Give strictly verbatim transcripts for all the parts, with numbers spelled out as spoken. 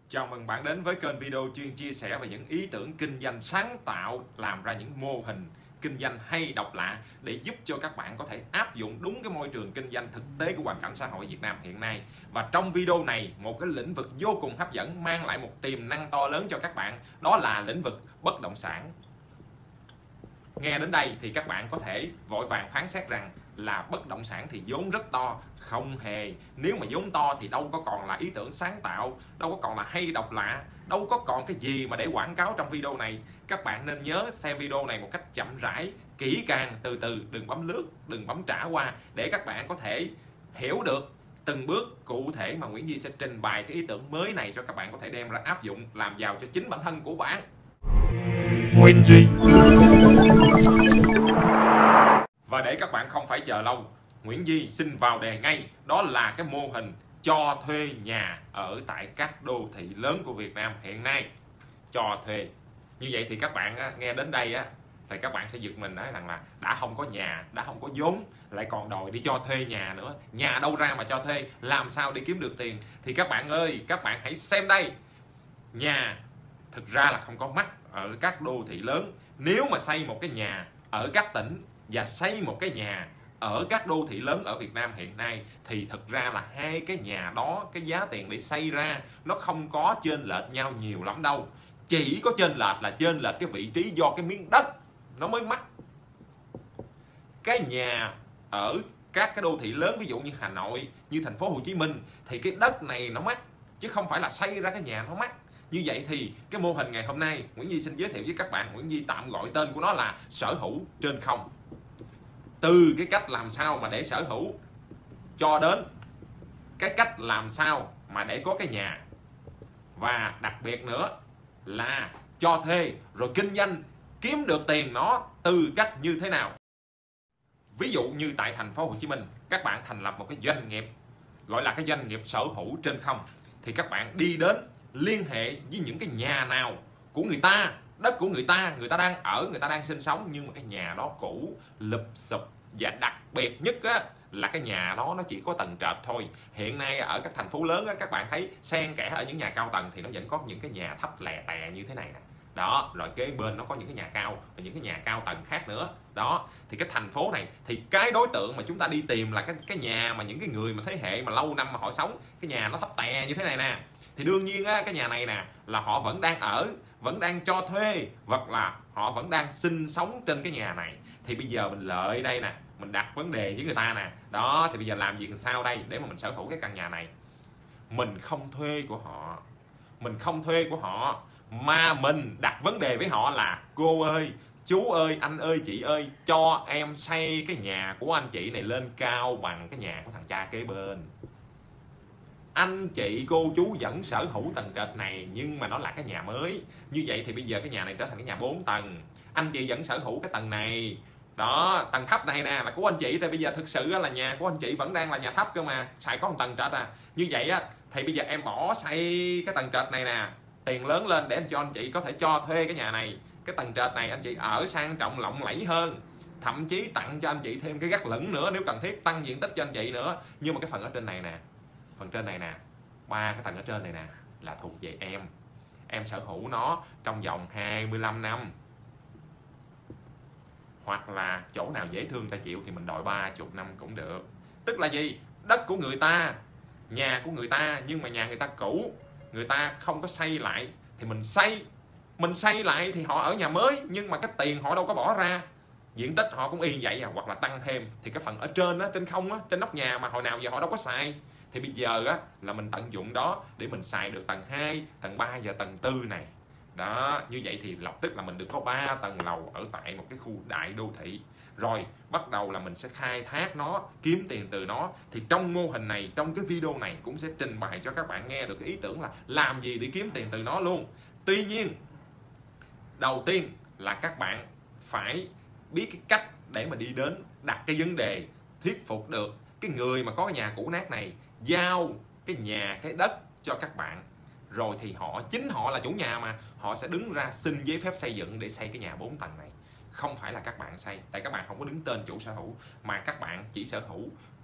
Chào mừng bạn đến với kênh video chuyên chia sẻ về những ý tưởng kinh doanh sáng tạo, làm ra những mô hình kinh doanh hay độc lạ để giúp cho các bạn có thể áp dụng đúng cái môi trường kinh doanh thực tế của hoàn cảnh xã hội Việt Nam hiện nay. Và trong video này, một cái lĩnh vực vô cùng hấp dẫn mang lại một tiềm năng to lớn cho các bạn, đó là lĩnh vực bất động sản. Nghe đến đây thì các bạn có thể vội vàng phán xét rằng là bất động sản thì vốn rất to. Không hề, nếu mà vốn to thì đâu có còn là ý tưởng sáng tạo, đâu có còn là hay độc lạ, đâu có còn cái gì mà để quảng cáo trong video này. Các bạn nên nhớ xem video này một cách chậm rãi, kỹ càng, từ từ, đừng bấm lướt, đừng bấm trả qua, để các bạn có thể hiểu được từng bước cụ thể mà Nguyễn Duy sẽ trình bày cái ý tưởng mới này cho các bạn có thể đem ra áp dụng làm giàu cho chính bản thân của bạn. Nguyễn Duy. Và để các bạn không phải chờ lâu, Nguyễn Duy xin vào đề ngay, đó là cái mô hình cho thuê nhà ở tại các đô thị lớn của Việt Nam hiện nay. Cho thuê. Như vậy thì các bạn á, nghe đến đây á, thì các bạn sẽ giật mình nói rằng là đã không có nhà, đã không có vốn, lại còn đòi đi cho thuê nhà nữa. Nhà đâu ra mà cho thuê, làm sao để kiếm được tiền? Thì các bạn ơi, các bạn hãy xem đây. Nhà thực ra là không có mắc ở các đô thị lớn. Nếu mà xây một cái nhà ở các tỉnh và xây một cái nhà ở các đô thị lớn ở Việt Nam hiện nay thì thực ra là hai cái nhà đó, cái giá tiền để xây ra nó không có chênh lệch nhau nhiều lắm đâu. Chỉ có chênh lệch là chênh lệch cái vị trí do cái miếng đất nó mới mắc. Cái nhà ở các cái đô thị lớn, ví dụ như Hà Nội, như thành phố Hồ Chí Minh, thì cái đất này nó mắc, chứ không phải là xây ra cái nhà nó mắc. Như vậy thì cái mô hình ngày hôm nay Nguyễn Duy xin giới thiệu với các bạn, Nguyễn Duy tạm gọi tên của nó là sở hữu trên không. Từ cái cách làm sao mà để sở hữu cho đến cái cách làm sao mà để có cái nhà, và đặc biệt nữa là cho thuê rồi kinh doanh kiếm được tiền nó từ cách như thế nào. Ví dụ như tại thành phố Hồ Chí Minh, các bạn thành lập một cái doanh nghiệp gọi là cái doanh nghiệp sở hữu trên không, thì các bạn đi đến liên hệ với những cái nhà nào của người ta, đất của người ta, người ta đang ở, người ta đang sinh sống, nhưng mà cái nhà đó cũ, lụp xụp, và đặc biệt nhất á, là cái nhà đó nó chỉ có tầng trệt thôi. Hiện nay ở các thành phố lớn á, các bạn thấy xen kẽ ở những nhà cao tầng thì nó vẫn có những cái nhà thấp lè tè như thế này nè. Đó, rồi kế bên nó có những cái nhà cao và những cái nhà cao tầng khác nữa. Đó, thì cái thành phố này thì cái đối tượng mà chúng ta đi tìm là cái cái nhà mà những cái người mà thế hệ mà lâu năm mà họ sống, cái nhà nó thấp tè như thế này nè. Thì đương nhiên á, cái nhà này nè là họ vẫn đang ở, vẫn đang cho thuê, hoặc là họ vẫn đang sinh sống trên cái nhà này. Thì bây giờ mình lợi đây nè, mình đặt vấn đề với người ta nè. Đó, thì bây giờ làm gì làm sao đây để mà mình sở hữu cái căn nhà này? Mình không thuê của họ, mình không thuê của họ, mà mình đặt vấn đề với họ là: cô ơi, chú ơi, anh ơi, chị ơi, cho em xây cái nhà của anh chị này lên cao bằng cái nhà của thằng cha kế bên. Anh chị cô chú vẫn sở hữu tầng trệt này, nhưng mà nó là cái nhà mới. Như vậy thì bây giờ cái nhà này trở thành cái nhà bốn tầng. Anh chị vẫn sở hữu cái tầng này. Đó, tầng thấp này nè là của anh chị. Thì bây giờ thực sự là nhà của anh chị vẫn đang là nhà thấp cơ mà, xài có một tầng trệt à. Như vậy á, thì bây giờ em bỏ xây cái tầng trệt này nè, tiền lớn lên để anh cho anh chị có thể cho thuê cái nhà này. Cái tầng trệt này anh chị ở sang trọng lộng lẫy hơn, thậm chí tặng cho anh chị thêm cái gác lửng nữa nếu cần thiết, tăng diện tích cho anh chị nữa. Nhưng mà cái phần ở trên này nè, phần trên này nè, ba cái tầng ở trên này nè là thuộc về em. Em sở hữu nó trong vòng hai mươi lăm năm, hoặc là chỗ nào dễ thương ta chịu thì mình đòi ba mươi năm cũng được. Tức là gì? Đất của người ta, nhà của người ta, nhưng mà nhà người ta cũ, người ta không có xây lại, thì mình xây mình xây lại thì họ ở nhà mới, nhưng mà cái tiền họ đâu có bỏ ra, diện tích họ cũng y vậy à, hoặc là tăng thêm. Thì cái phần ở trên á, trên không á, trên nóc nhà mà hồi nào giờ họ đâu có xài, thì bây giờ á là mình tận dụng đó để mình xài được tầng hai, tầng ba và tầng tư này. Đó, như vậy thì lập tức là mình được có ba tầng lầu ở tại một cái khu đại đô thị. Rồi bắt đầu là mình sẽ khai thác nó, kiếm tiền từ nó. Thì trong mô hình này, trong cái video này cũng sẽ trình bày cho các bạn nghe được cái ý tưởng là làm gì để kiếm tiền từ nó luôn. Tuy nhiên, đầu tiên là các bạn phải biết cái cách để mà đi đến đặt cái vấn đề, thuyết phục được cái người mà có cái nhà cũ nát này giao cái nhà, cái đất cho các bạn. Rồi thì họ, chính họ là chủ nhà mà, họ sẽ đứng ra xin giấy phép xây dựng để xây cái nhà bốn tầng này. Không phải là các bạn xây, tại các bạn không có đứng tên chủ sở hữu, mà các bạn chỉ sở hữu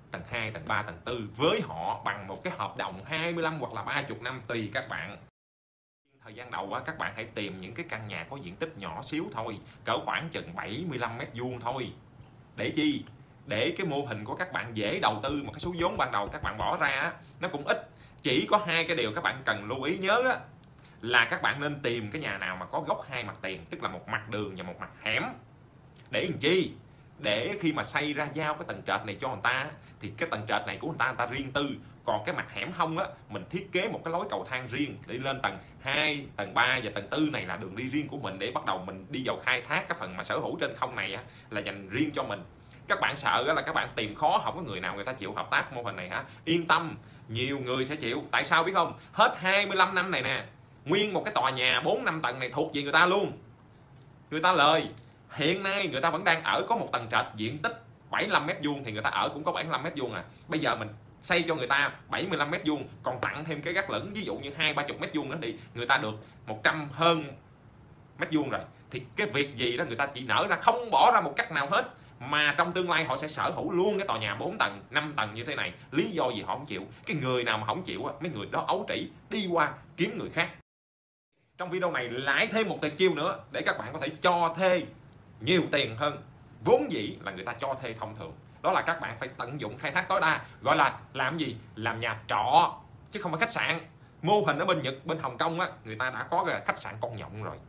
tầng hai, tầng ba, tầng tư với họ bằng một cái hợp đồng hai mươi lăm hoặc là ba mươi năm tùy các bạn. Thời gian đầu á, các bạn hãy tìm những cái căn nhà có diện tích nhỏ xíu thôi, cỡ khoảng chừng bảy mươi lăm mét vuông thôi. Để chi? Để cái mô hình của các bạn dễ đầu tư, một cái số vốn ban đầu các bạn bỏ ra á, nó cũng ít. Chỉ có hai cái điều các bạn cần lưu ý nhớ á, là các bạn nên tìm cái nhà nào mà có góc hai mặt tiền, tức là một mặt đường và một mặt hẻm. Để làm chi? Để khi mà xây ra giao cái tầng trệt này cho người ta thì cái tầng trệt này của người ta người ta riêng tư, còn cái mặt hẻm hông á mình thiết kế một cái lối cầu thang riêng để lên tầng hai, tầng ba và tầng tư này là đường đi riêng của mình, để bắt đầu mình đi vào khai thác cái phần mà sở hữu trên không này á, là dành riêng cho mình. Các bạn sợ là các bạn tìm khó, không có người nào người ta chịu hợp tác mô hình này hả? Yên tâm, nhiều người sẽ chịu. Tại sao biết không? Hết hai mươi lăm năm này nè, nguyên một cái tòa nhà bốn năm tầng này thuộc về người ta luôn. Người ta lời. Hiện nay người ta vẫn đang ở có một tầng trệt diện tích bảy mươi lăm mét vuông thì người ta ở cũng có bảy mươi lăm mét vuông à. Bây giờ mình xây cho người ta bảy mươi lăm mét vuông, còn tặng thêm cái gác lửng ví dụ như hai ba mươi mét vuông nữa đi, người ta được một trăm hơn mét vuông rồi. Thì cái việc gì đó người ta chỉ nở ra, không bỏ ra một cách nào hết, mà trong tương lai họ sẽ sở hữu luôn cái tòa nhà bốn tầng, năm tầng như thế này. Lý do gì họ không chịu? Cái người nào mà không chịu á, mấy người đó ấu trĩ đi qua kiếm người khác. Trong video này lại thêm một tuyệt chiêu nữa để các bạn có thể cho thuê nhiều tiền hơn vốn dĩ là người ta cho thuê thông thường. Đó là các bạn phải tận dụng khai thác tối đa, gọi là làm gì? Làm nhà trọ chứ không phải khách sạn. Mô hình ở bên Nhật, bên Hồng Kông á, người ta đã có cái khách sạn con nhộng rồi.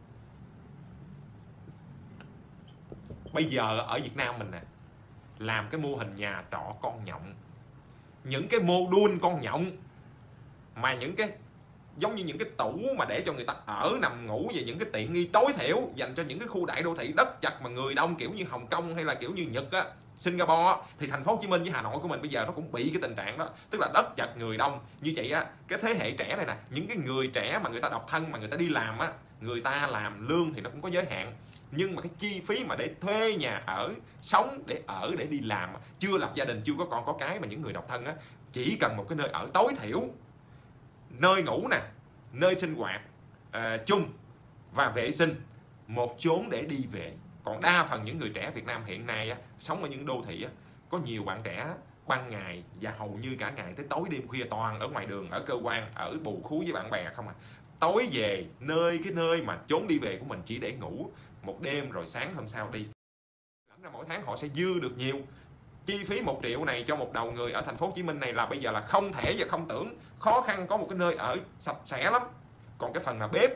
Bây giờ ở Việt Nam mình nè, làm cái mô hình nhà trọ con nhộng, những cái mô đun con nhộng, mà những cái giống như những cái tủ mà để cho người ta ở nằm ngủ, về những cái tiện nghi tối thiểu dành cho những cái khu đại đô thị đất chật mà người đông kiểu như Hồng Kông hay là kiểu như Nhật á, Singapore. Thì thành phố Hồ Chí Minh với Hà Nội của mình bây giờ nó cũng bị cái tình trạng đó, tức là đất chật người đông như vậy á. Cái thế hệ trẻ này nè, những cái người trẻ mà người ta độc thân mà người ta đi làm á, người ta làm lương thì nó cũng có giới hạn, nhưng mà cái chi phí mà để thuê nhà ở, sống để ở, để đi làm, chưa lập gia đình, chưa có con có cái, mà những người độc thân á chỉ cần một cái nơi ở tối thiểu, nơi ngủ nè, nơi sinh hoạt uh, chung và vệ sinh, một chốn để đi về. Còn đa phần những người trẻ Việt Nam hiện nay á, sống ở những đô thị á, có nhiều bạn trẻ ban ngày và hầu như cả ngày tới tối đêm khuya toàn ở ngoài đường, ở cơ quan, ở bù khú với bạn bè không à. Tối về nơi cái nơi mà chốn đi về của mình chỉ để ngủ một đêm rồi sáng hôm sau đi. Lẫn ra mỗi tháng họ sẽ dư được nhiều. Chi phí một triệu này cho một đầu người ở thành phố Hồ Chí Minh này là bây giờ là không thể và không tưởng. Khó khăn có một cái nơi ở sạch sẽ lắm. Còn cái phần là bếp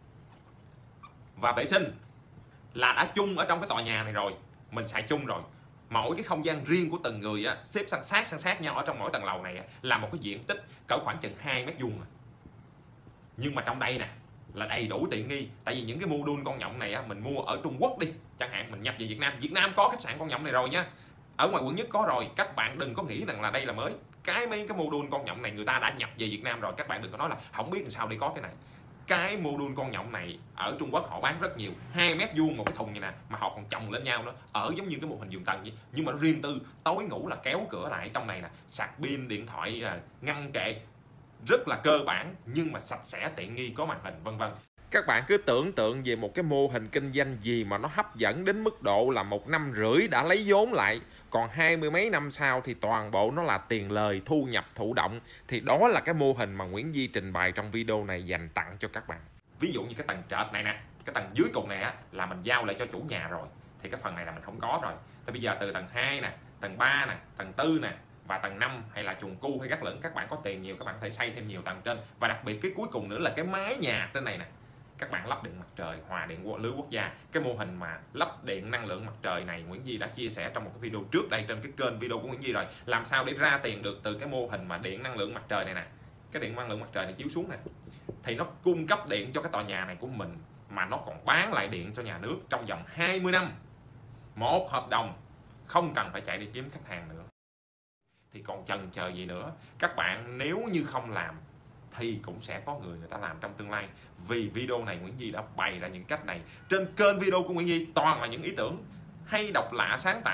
và vệ sinh là đã chung ở trong cái tòa nhà này rồi, mình xài chung rồi. Mỗi cái không gian riêng của từng người á, xếp san sát san sát nhau ở trong mỗi tầng lầu này á, là một cái diện tích cỡ khoảng chừng hai mét vuông. Nhưng mà trong đây nè là đầy đủ tiện nghi. Tại vì những cái module con nhộng này á, mình mua ở Trung Quốc đi chẳng hạn, mình nhập về Việt Nam. Việt Nam có khách sạn con nhộng này rồi nha, ở ngoài quận nhất có rồi. Các bạn đừng có nghĩ rằng là đây là mới. Cái mấy cái module con nhộng này người ta đã nhập về Việt Nam rồi. Các bạn đừng có nói là không biết làm sao để có cái này. Cái module con nhộng này ở Trung Quốc họ bán rất nhiều, hai mét vuông một cái thùng như nè, mà họ còn chồng lên nhau nữa, ở giống như cái mô hình giường tầng vậy, nhưng mà nó riêng tư. Tối ngủ là kéo cửa lại, trong này nè sạc pin điện thoại, ngăn kệ, rất là cơ bản nhưng mà sạch sẽ, tiện nghi, có màn hình vân vân. Các bạn cứ tưởng tượng về một cái mô hình kinh doanh gì mà nó hấp dẫn đến mức độ là một năm rưỡi đã lấy vốn lại, còn hai mươi mấy năm sau thì toàn bộ nó là tiền lời, thu nhập thụ động. Thì đó là cái mô hình mà Nguyễn Duy trình bày trong video này dành tặng cho các bạn. Ví dụ như cái tầng trệt này nè, cái tầng dưới cùng này á, là mình giao lại cho chủ nhà rồi, thì cái phần này là mình không có rồi. Thì bây giờ từ tầng hai nè, tầng ba nè, tầng tư nè và tầng năm hay là trùng cu hay gác lửng, các bạn có tiền nhiều các bạn có thể xây thêm nhiều tầng trên. Và đặc biệt cái cuối cùng nữa là cái mái nhà trên này nè, các bạn lắp điện mặt trời, hòa điện lưới quốc gia. Cái mô hình mà lắp điện năng lượng mặt trời này Nguyễn Duy đã chia sẻ trong một cái video trước đây trên cái kênh video của Nguyễn Duy rồi. Làm sao để ra tiền được từ cái mô hình mà điện năng lượng mặt trời này nè. Cái điện năng lượng mặt trời này chiếu xuống nè, thì nó cung cấp điện cho cái tòa nhà này của mình, mà nó còn bán lại điện cho nhà nước trong vòng hai mươi năm. Một hợp đồng, không cần phải chạy đi kiếm khách hàng nữa. Thì còn chần chờ gì nữa. Các bạn nếu như không làm thì cũng sẽ có người người ta làm trong tương lai. Vì video này Nguyễn Duy đã bày ra những cách này. Trên kênh video của Nguyễn Duy toàn là những ý tưởng hay, độc lạ, sáng tạo,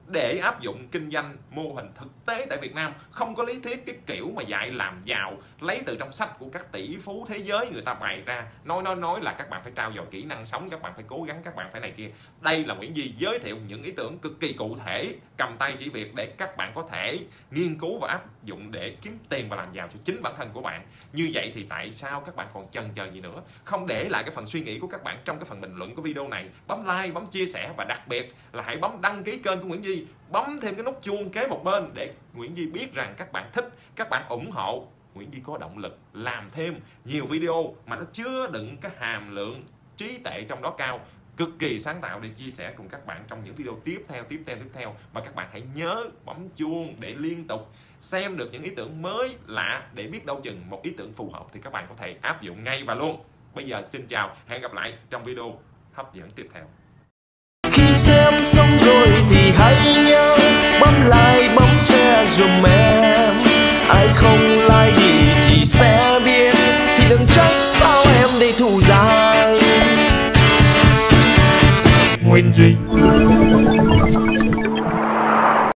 để áp dụng kinh doanh mô hình thực tế tại Việt Nam. Không có lý thuyết cái kiểu mà dạy làm giàu lấy từ trong sách của các tỷ phú thế giới người ta bày ra, nói nói nói là các bạn phải trau dồi kỹ năng sống, các bạn phải cố gắng, các bạn phải này kia. Đây là Nguyễn Duy giới thiệu những ý tưởng cực kỳ cụ thể, cầm tay chỉ việc để các bạn có thể nghiên cứu và áp dụng để kiếm tiền và làm giàu cho chính bản thân của bạn. Như vậy thì tại sao các bạn còn chần chờ gì nữa? Không để lại cái phần suy nghĩ của các bạn trong cái phần bình luận của video này. Bấm like, bấm chia sẻ và đặc biệt là hãy bấm đăng ký kênh của Nguyễn Duy, bấm thêm cái nút chuông kế một bên để Nguyễn Duy biết rằng các bạn thích, các bạn ủng hộ. Nguyễn Duy có động lực làm thêm nhiều video mà nó chứa đựng cái hàm lượng trí tuệ trong đó cao, cực kỳ sáng tạo để chia sẻ cùng các bạn trong những video tiếp theo, tiếp theo, tiếp theo. Và các bạn hãy nhớ bấm chuông để liên tục xem được những ý tưởng mới lạ, để biết đâu chừng một ý tưởng phù hợp thì các bạn có thể áp dụng ngay và luôn. Bây giờ xin chào, hẹn gặp lại trong video hấp dẫn tiếp theo. Khi xem xong rồi thì hãy nhớ bấm like, bấm share giùm em. Ai không like gì thì sẽ biết, thì đừng trách sao em đây thù dài. Nguyên Duy.